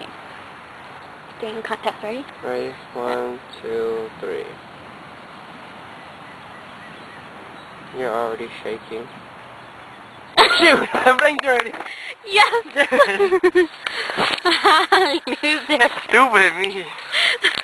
Okay. Staying contest, ready? Ready? 1, 2, 3. You're already shaking. Shoot! I blinked already! Yes! You did. Stupid me!